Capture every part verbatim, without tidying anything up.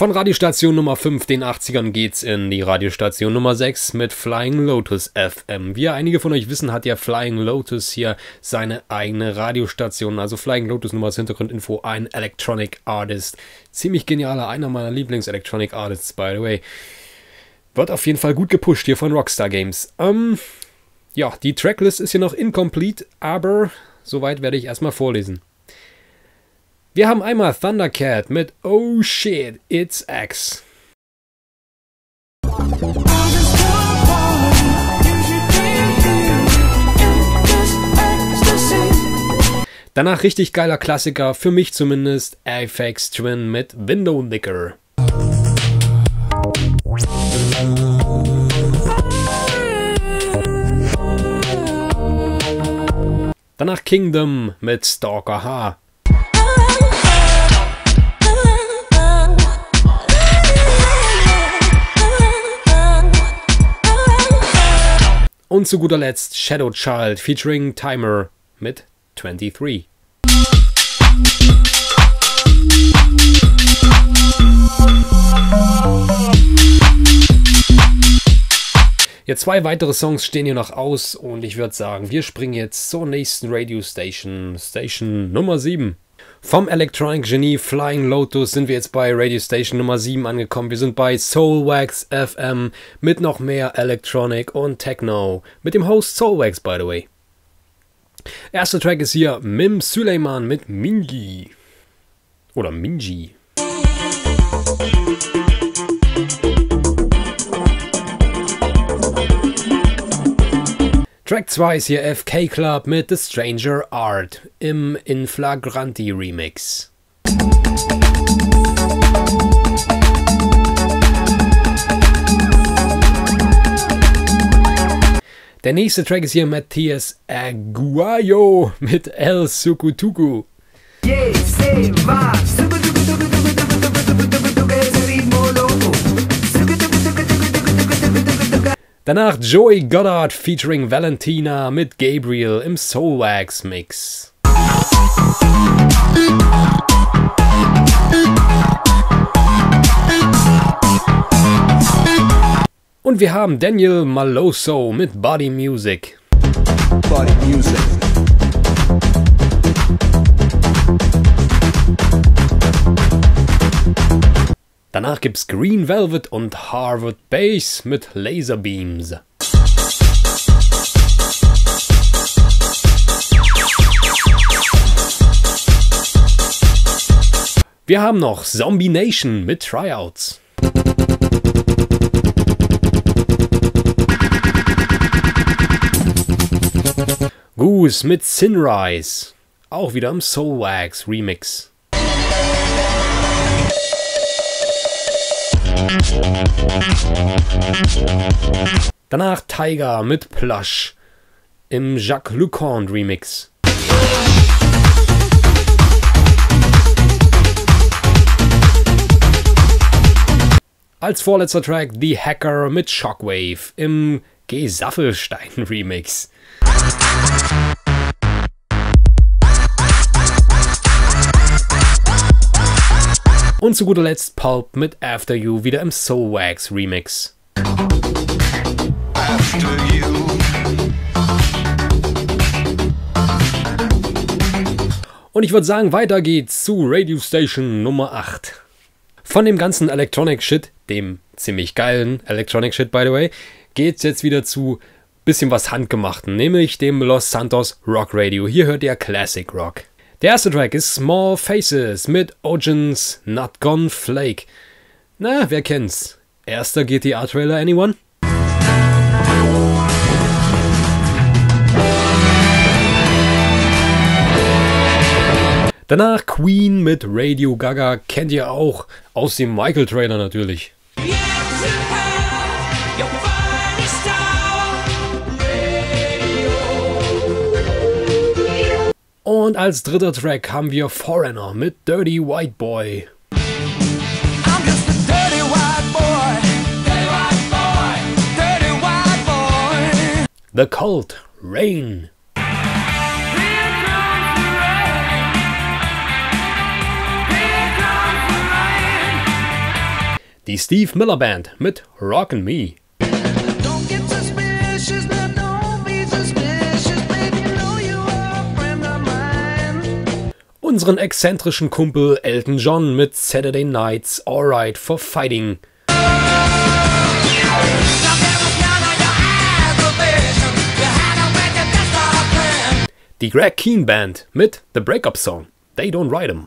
Von Radiostation Nummer fünf, den achtzigern, geht's in die Radiostation Nummer sechs mit Flying Lotus F M. Wie einige von euch wissen, hat ja Flying Lotus hier seine eigene Radiostation. Also Flying Lotus, nur als Hintergrundinfo, ein Electronic Artist. Ziemlich genialer, einer meiner Lieblings-Electronic Artists, by the way. Wird auf jeden Fall gut gepusht hier von Rockstar Games. Ähm, ja, die Tracklist ist hier noch incomplete, aber soweit werde ich erstmal vorlesen. Wir haben einmal Thundercat mit Oh Shit, It's X. Danach richtig geiler Klassiker, für mich zumindest, Aphex Twin mit Window Licker. Danach Kingdom mit Stalker H. Und zu guter Letzt Shadow Child featuring Timer mit twenty-three. Jetzt zwei weitere Songs stehen hier noch aus und ich würde sagen, wir springen jetzt zur nächsten Radio Station, Station Nummer sieben. Vom Electronic Genie Flying Lotus sind wir jetzt bei Radio Station Nummer sieben angekommen. Wir sind bei Soulwax F M mit noch mehr Electronic und Techno. Mit dem Host Soulwax, by the way. Erster Track ist hier Mim Süleyman mit Minji. Oder Minji. Track zwei ist hier F K Club mit The Stranger Art im Inflagranti Remix. Der nächste Track ist hier Matthias Aguayo mit El Sukutuku. Danach Joey Goddard featuring Valentina mit Gabriel im Soulwax Mix. Und wir haben Daniel Maloso mit Body Music. Body Music. Danach gibt's Green Velvet und Harvard Bass mit Laserbeams. Wir haben noch Zombie Nation mit Tryouts. Goose mit Sinrise, auch wieder im Soulwax Remix. Danach Tiger mit Plush im Jacques Leconte Remix. Als vorletzter Track The Hacker mit Shockwave im Gesaffelstein Remix. Und zu guter Letzt Pulp mit After You wieder im Soulwax Remix. After you. Und ich würde sagen, weiter geht's zu Radio Station Nummer acht. Von dem ganzen Electronic Shit, dem ziemlich geilen Electronic Shit by the way, geht's jetzt wieder zu bisschen was Handgemachten, nämlich dem Los Santos Rock Radio. Hier hört ihr Classic Rock. Der erste Track ist Small Faces mit Ogens Not Gone Flake. Na, wer kennt's? Erster G T A-Trailer, anyone? Danach Queen mit Radio Gaga, kennt ihr auch, aus dem Michael-Trailer natürlich. Und als dritter Track haben wir Foreigner mit Dirty White Boy. I'm just a dirty white boy. Dirty white boy. Dirty white boy. The Cult, Rain. Die Steve Miller Band mit Rockin' Me. Unseren exzentrischen Kumpel Elton John mit Saturday Night's Alright for Fighting. Die Greg Keen Band mit The Breakup Song, They Don't Write 'Em.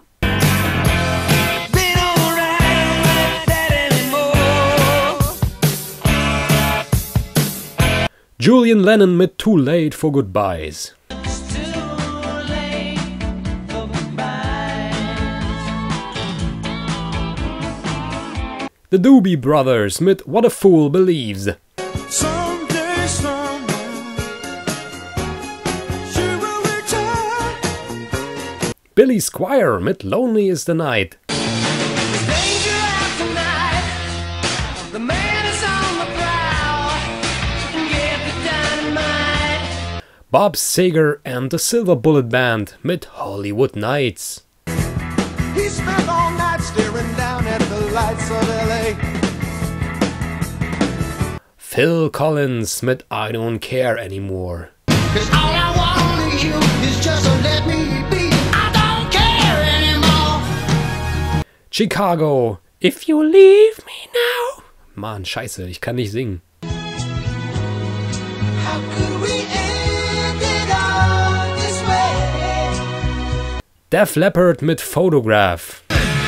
Julian Lennon mit Too Late for Goodbyes. The Doobie Brothers mit What a Fool Believes. Someday, Billy Squier mit Lonely is the Night. Bob Seger and the Silver Bullet Band mit Hollywood Nights. He spent all night staring down at the lights of L A. Phil Collins mit I Don't Care Anymore. 'Cause all I want of you is just to let me be. I don't care anymore. Chicago, If You Leave Me Now. Mann, scheiße, ich kann nicht singen. How could we end it all this way? Def Leppard mit Photograph.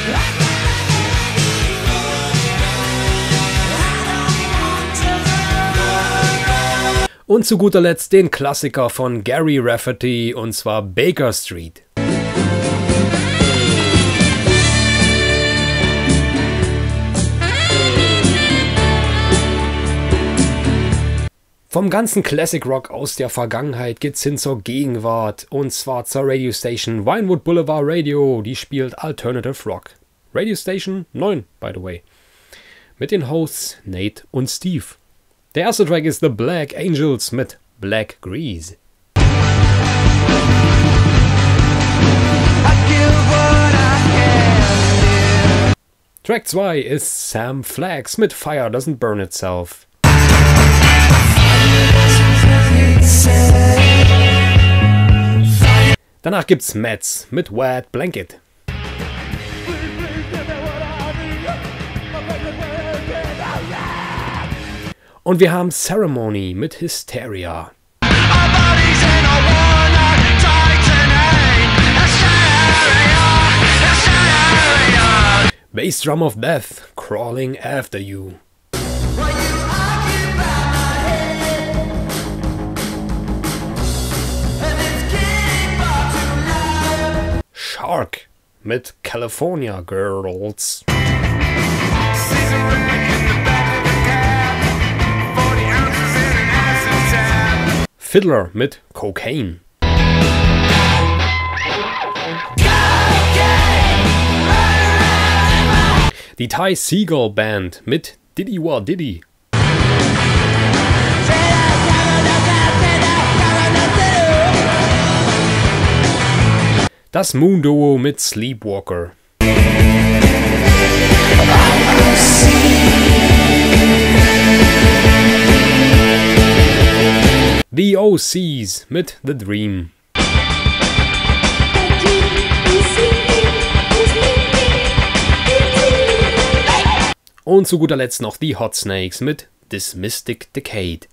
Und zu guter Letzt den Klassiker von Gary Rafferty, und zwar Baker Street. Vom ganzen Classic Rock aus der Vergangenheit geht's hin zur Gegenwart, und zwar zur Radiostation Vinewood Boulevard Radio, die spielt Alternative Rock. Radiostation neun, by the way. Mit den Hosts Nate und Steve. Der erste Track ist The Black Angels mit Black Grease. Track zwei ist Sam Flax mit Fire Doesn't Burn Itself. Danach gibt's Mets mit Wet Blanket. Und wir haben Ceremony mit Hysteria. Bass Drum of Death, Crawling After You. Shark mit California Girls. Fiddler mit Cocaine. Die Ty Segall Band mit Diddy Wa Diddy. Das Moon Duo mit Sleepwalker. The O Cs mit The Dream. Und zu guter Letzt noch die Hot Snakes mit This Mystic Decade.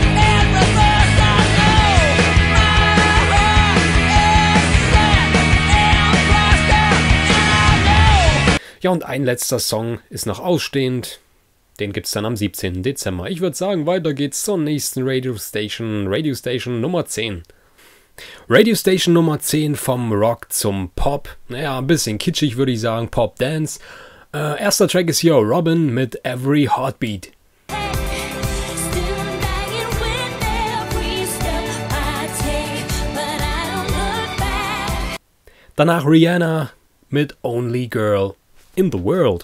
Ja, und ein letzter Song ist noch ausstehend. Den gibt's dann am siebzehnten Dezember. Ich würde sagen, weiter geht's zur nächsten Radiostation. Radiostation Nummer zehn. Radiostation Nummer zehn vom Rock zum Pop. Naja, ein bisschen kitschig würde ich sagen. Pop Dance. Äh, erster Track ist hier Robin mit Every Heartbeat. Danach Rihanna mit Only Girl in the World.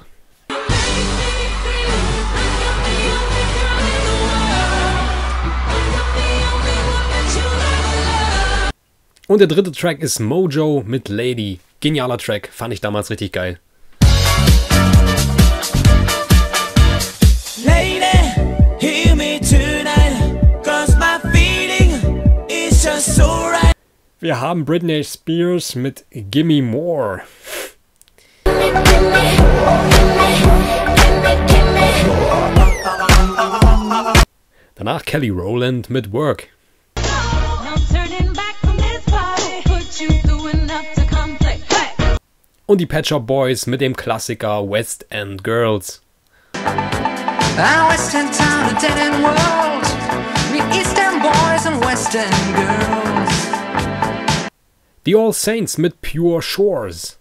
Und der dritte Track ist Mojo mit Lady. Genialer Track, fand ich damals richtig geil. Wir haben Britney Spears mit Gimme More. Danach Kelly Rowland mit Work. Und die Pet Shop Boys mit dem Klassiker West End Girls. West End town, a dead end world. Meet East End boys and West End girls. Die All Saints mit Pure Shores.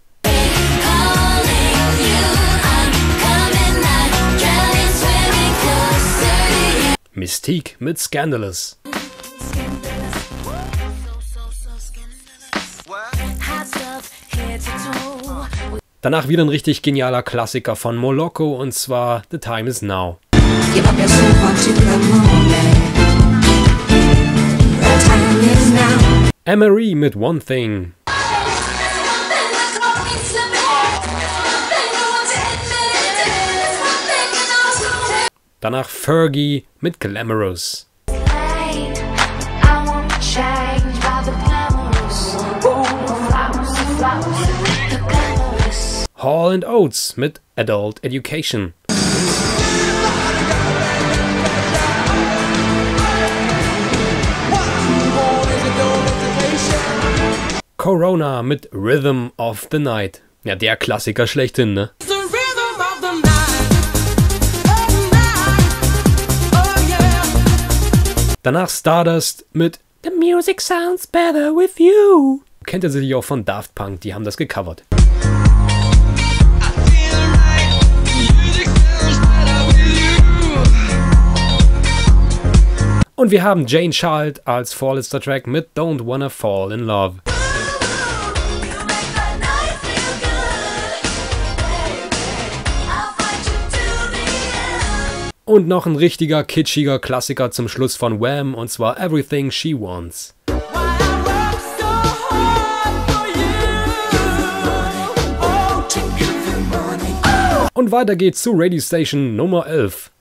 Mystique mit Scandalous. Danach wieder ein richtig genialer Klassiker von Moloko und zwar The Time Is Now. Emery mit One Thing. Danach Fergie mit Glamorous. Hall and Oates mit Adult Education. Corona mit Rhythm of the Night. Ja, der Klassiker schlechthin, ne? Danach Stardust mit The Music Sounds Better With You. Kennt ihr sicher auch von Daft Punk, die haben das gecovert. Und wir haben Jane Child als vorletzter Track mit Don't Wanna Fall in Love. Und noch ein richtiger kitschiger Klassiker zum Schluss von Wham und zwar Everything She Wants. Und weiter geht's zu Radio Station Nummer elf.